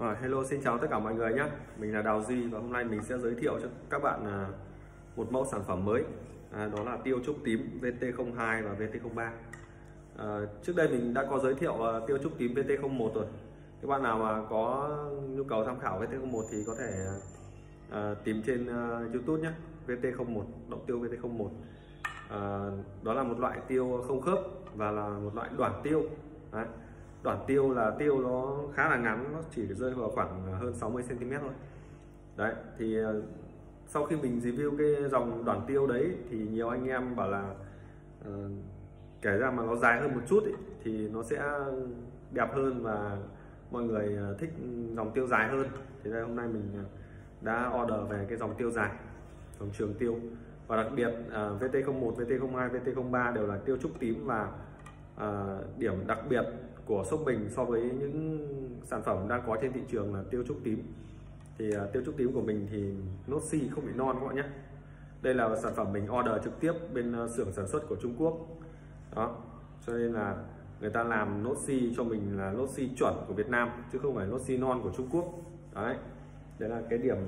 Hello, xin chào tất cả mọi người nhé. Mình là Đào Duy và hôm nay mình sẽ giới thiệu cho các bạn một mẫu sản phẩm mới, đó là tiêu trúc tím VT02 và VT03. Trước đây mình đã có giới thiệu tiêu trúc tím VT01 rồi. Các bạn nào mà có nhu cầu tham khảo VT01 thì có thể tìm trên YouTube nhé. VT01, động tiêu VT01. Đó là một loại tiêu không khớp và là một loại đoạn tiêu. Đấy. Đoạn tiêu là tiêu nó khá là ngắn, nó chỉ rơi vào khoảng hơn 60 cm thôi. Đấy, thì sau khi mình review cái dòng đoạn tiêu đấy thì nhiều anh em bảo là kể ra mà nó dài hơn một chút ý, thì nó sẽ đẹp hơn và mọi người thích dòng tiêu dài hơn. Thì đây hôm nay mình đã order về cái dòng tiêu dài, dòng trường tiêu, và đặc biệt VT01, VT02, VT03 đều là tiêu trúc tím. Và điểm đặc biệt của shop mình so với những sản phẩm đang có trên thị trường là tiêu trúc tím, thì tiêu trúc tím của mình thì nốt xi không bị non các bạn nhé. Đây là sản phẩm mình order trực tiếp bên xưởng sản xuất của Trung Quốc đó, cho nên là người ta làm nốt xi cho mình là nốt xi chuẩn của Việt Nam chứ không phải nốt xi non của Trung Quốc. Đấy, đấy là cái điểm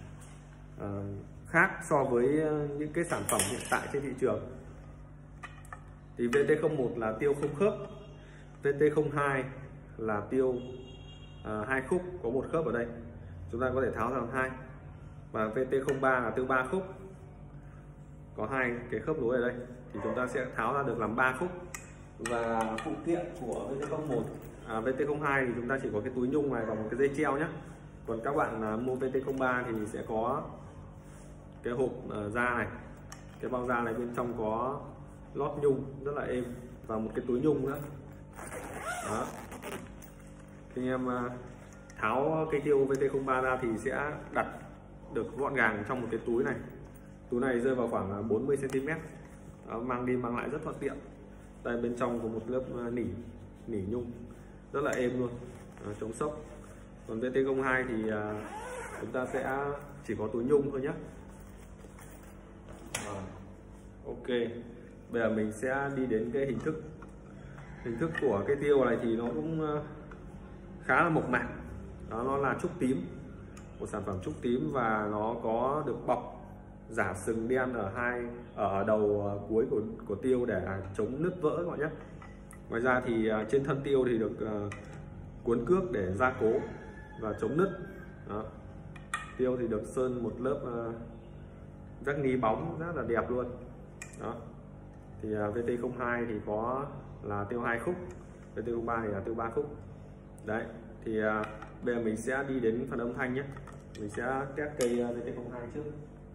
khác so với những cái sản phẩm hiện tại trên thị trường. Thì VT01 là tiêu không khớp, VT02 là tiêu hai khúc, có một khớp ở đây, chúng ta có thể tháo ra làm hai, và VT03 là tiêu 3 khúc, có hai cái khớp nối ở đây thì chúng ta sẽ tháo ra được làm 3 khúc. Và phụ kiện của VT01, VT02 thì chúng ta chỉ có cái túi nhung này và một cái dây treo nhé. Còn các bạn mua VT03 thì sẽ có cái hộp da này, cái bao da này bên trong có lót nhung rất là êm và một cái túi nhung nữa. Đó. Khi em tháo cái tiêu VT03 ra thì sẽ đặt được gọn gàng trong một cái túi này. Túi này rơi vào khoảng 40 cm. Đó, mang đi mang lại rất thuận tiện. Đây bên trong có một lớp nỉ nhung rất là êm luôn, chống xốc. Còn VT02 thì chúng ta sẽ chỉ có túi nhung thôi nhé. Ok, bây giờ mình sẽ đi đến cái hình thức của cái tiêu này thì nó cũng khá là mộc mạc. Đó, nó là trúc tím, một sản phẩm trúc tím, và nó có được bọc giả sừng đen ở đầu cuối của tiêu để chống nứt vỡ các bạn nhé. Ngoài ra thì trên thân tiêu thì được cuốn cước để gia cố và chống nứt. Đó. Tiêu thì được sơn một lớp vách ni bóng rất là đẹp luôn. Đó. Thì VT02 thì có là tiêu 2 khúc, VT03 thì là tiêu 3 khúc. Đấy, thì bây giờ mình sẽ đi đến phần âm thanh nhé. Mình sẽ test cây VT02 trước.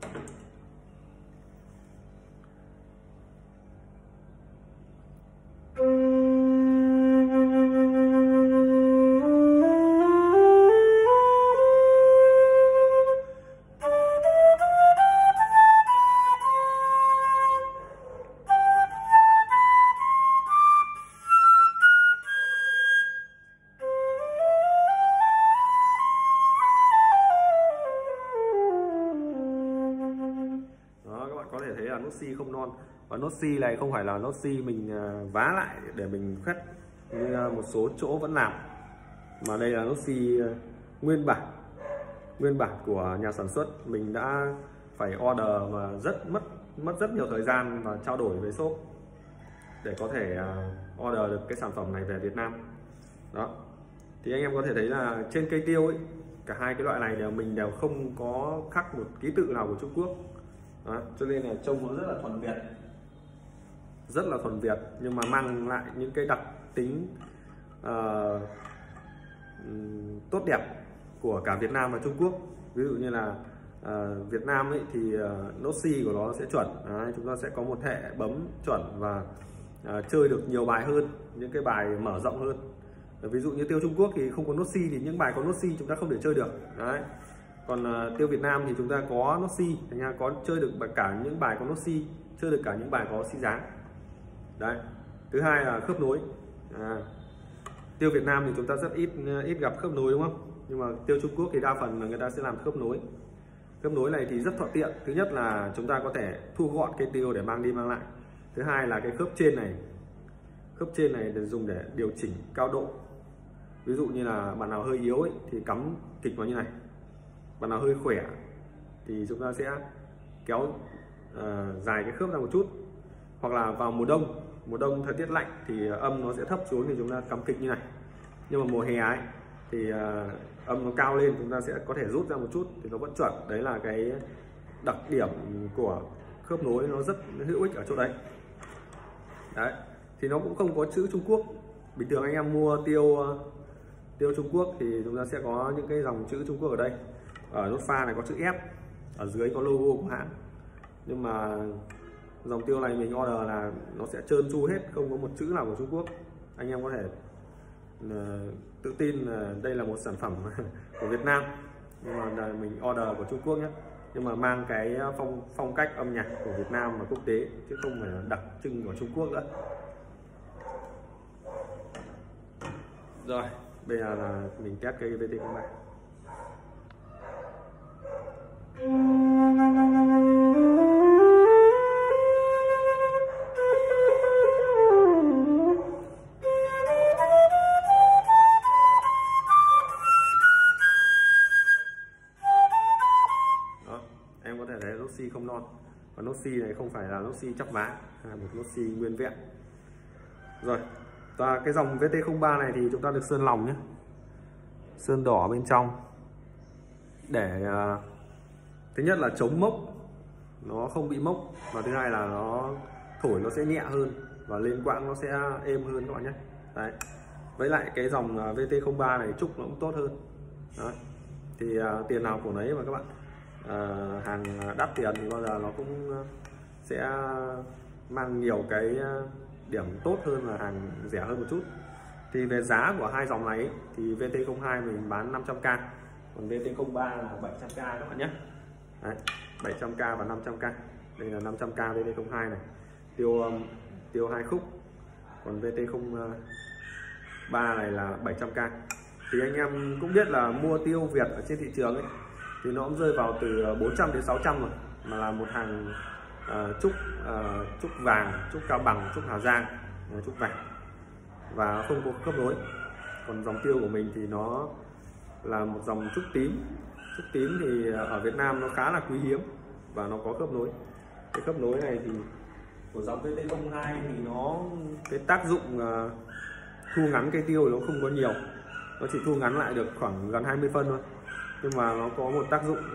Có thể thấy là nốt xi không non, và nốt xi này không phải là nốt xi mình vá lại để mình khoét như một số chỗ vẫn làm, mà đây là nốt xi nguyên bản của nhà sản xuất. Mình đã phải order mà mất rất nhiều thời gian và trao đổi với shop để có thể order được cái sản phẩm này về Việt Nam. Đó, thì anh em có thể thấy là trên cây tiêu ấy, cả hai cái loại này mình đều không có khắc một ký tự nào của Trung Quốc. Đó, cho nên là trông nó rất là thuần Việt, nhưng mà mang lại những cái đặc tính tốt đẹp của cả Việt Nam và Trung Quốc. Ví dụ như là Việt Nam ấy thì nốt xi của nó sẽ chuẩn. Đấy, chúng ta sẽ có một hệ bấm chuẩn và chơi được nhiều bài hơn, những cái bài mở rộng hơn. Ví dụ như tiêu Trung Quốc thì không có nốt xi thì những bài có nốt xi chúng ta không thể chơi được. Đấy. Còn tiêu Việt Nam thì chúng ta có nốt xi, thành ra có chơi được cả những bài có nốt xi, chơi được cả những bài có xi dáng. Đấy. Thứ hai là khớp nối. Tiêu Việt Nam thì chúng ta rất ít gặp khớp nối, đúng không? Nhưng mà tiêu Trung Quốc thì đa phần là người ta sẽ làm khớp nối. Khớp nối này thì rất thuận tiện. Thứ nhất là chúng ta có thể thu gọn cây tiêu để mang đi mang lại. Thứ hai là cái khớp trên này để dùng để điều chỉnh cao độ Ví dụ như là bạn nào hơi yếu ấy, thì cắm kịch vào như này, bạn nào hơi khỏe thì chúng ta sẽ kéo dài cái khớp ra một chút. Hoặc là vào mùa đông thời tiết lạnh thì âm nó sẽ thấp xuống thì chúng ta cắm kịch như này. Nhưng mà mùa hè ấy thì âm nó cao lên, chúng ta sẽ có thể rút ra một chút thì nó vẫn chuẩn. Đấy là cái đặc điểm của khớp nối, nó rất hữu ích ở chỗ đấy. Đấy, thì nó cũng không có chữ Trung Quốc. Bình thường anh em mua tiêu Trung Quốc thì chúng ta sẽ có những cái dòng chữ Trung Quốc ở đây. Ở nút pha này có chữ F, ở dưới có logo của hãng. Nhưng mà dòng tiêu này mình order là nó sẽ trơn tru hết, không có một chữ nào của Trung Quốc. Anh em có thể tự tin là đây là một sản phẩm của Việt Nam, nhưng mà mình order của Trung Quốc nhé. Nhưng mà mang cái phong cách âm nhạc của Việt Nam và quốc tế, chứ không phải là đặc trưng của Trung Quốc nữa. Rồi, bây giờ là mình test cây VT03. Em có thể thấy lốp xi không non, và lốp xi này không phải là lốp xi chắp vá, là một lốp xi nguyên vẹn. Rồi, và cái dòng VT03 này thì chúng ta được sơn lòng nhé, sơn đỏ bên trong để thứ nhất là chống mốc, nó không bị mốc, và thứ hai là nó thổi nó sẽ nhẹ hơn và lên quãng nó sẽ êm hơn các bạn nhé. Đấy, với lại cái dòng VT03 này trúc nó cũng tốt hơn. Đó, thì tiền nào của nấy mà các bạn. Hàng đắt tiền thì bao giờ nó cũng sẽ mang nhiều cái điểm tốt hơn là hàng rẻ hơn một chút. Thì về giá của hai dòng này thì VT02 mình bán 500k, còn VT03 là 700k các bạn nhé. Đấy, 700k và 500k. Đây là 500k VT02 này, tiêu 2 khúc. Còn VT03 này là 700k. Thì anh em cũng biết là mua tiêu Việt ở trên thị trường ấy thì nó cũng rơi vào từ 400 đến 600 rồi, mà là một hàng trúc vàng, trúc Cao Bằng, trúc Hà Giang, trúc vàng và không có khớp nối. Còn dòng tiêu của mình thì nó là một dòng trúc tím. Trúc tím thì ở Việt Nam nó khá là quý hiếm và nó có khớp nối. Cái khớp nối này thì của dòng VT02 thì nó cái tác dụng thu ngắn cây tiêu thì nó không có nhiều, nó chỉ thu ngắn lại được khoảng gần 20 phân thôi. Nhưng mà nó có một tác dụng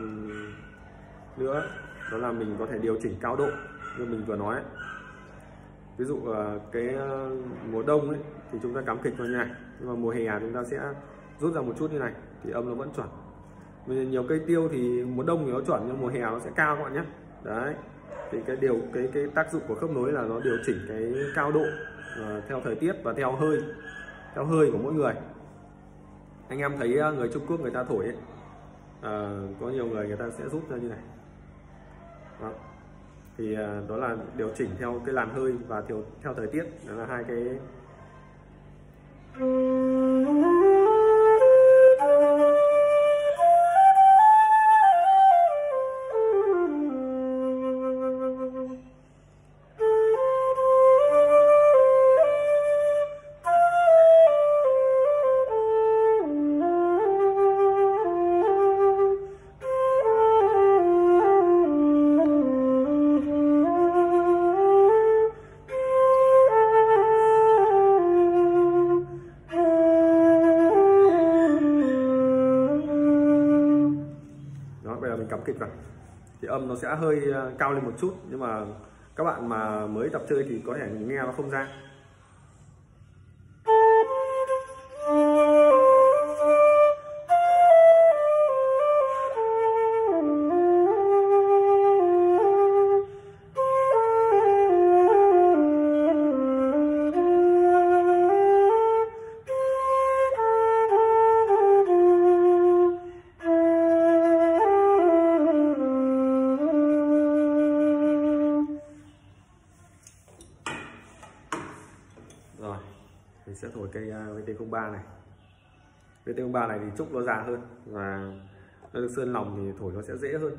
nữa, đó là mình có thể điều chỉnh cao độ như mình vừa nói ấy. Ví dụ cái mùa đông ấy thì chúng ta cắm kịch vào như này, nhưng mà mùa hè chúng ta sẽ rút ra một chút như này thì âm nó vẫn chuẩn. Vì nhiều cây tiêu thì mùa đông thì nó chuẩn nhưng mùa hè nó sẽ cao các bạn nhé. Đấy, thì cái tác dụng của khớp nối là nó điều chỉnh cái cao độ theo thời tiết và theo hơi của mỗi người. Anh em thấy người Trung Quốc người ta thổi ấy, có nhiều người ta sẽ rút ra như này. Đó, thì đó là điều chỉnh theo cái làn hơi và theo thời tiết. Đó là hai cái. Mình cắm kịch vào thì âm nó sẽ hơi cao lên một chút, nhưng mà các bạn mà mới tập chơi thì có thể nghe nó không ra. Rồi, mình sẽ thổi cây VT03 này. VT03 này thì trúc nó già hơn và nó được sơn lòng thì thổi nó sẽ dễ hơn.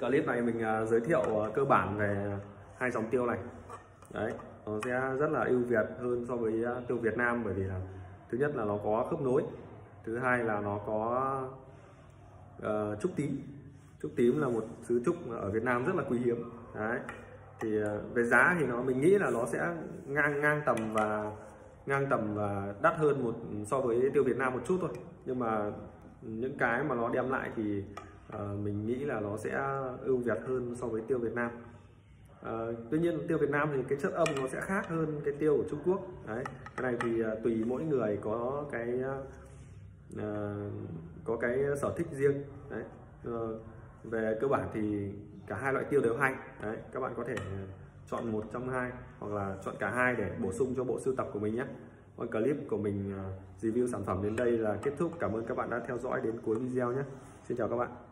Clip này mình giới thiệu cơ bản về hai dòng tiêu này. Đấy, nó sẽ rất là ưu việt hơn so với tiêu Việt Nam, bởi vì là thứ nhất là nó có khớp nối, thứ hai là nó có trúc tím. Trúc tím là một thứ trúc ở Việt Nam rất là quý hiếm. Đấy, thì về giá thì mình nghĩ là nó sẽ ngang tầm và đắt hơn so với tiêu Việt Nam một chút thôi, nhưng mà những cái mà nó đem lại thì mình nghĩ là nó sẽ ưu việt hơn so với tiêu Việt Nam. Tuy nhiên tiêu Việt Nam thì cái chất âm nó sẽ khác hơn cái tiêu của Trung Quốc. Đấy, cái này thì tùy mỗi người có cái sở thích riêng. Đấy, về cơ bản thì cả hai loại tiêu đều hay. Đấy, các bạn có thể chọn một trong hai hoặc là chọn cả hai để bổ sung cho bộ sưu tập của mình nhé. Clip của mình review sản phẩm đến đây là kết thúc. Cảm ơn các bạn đã theo dõi đến cuối video nhé. Xin chào các bạn.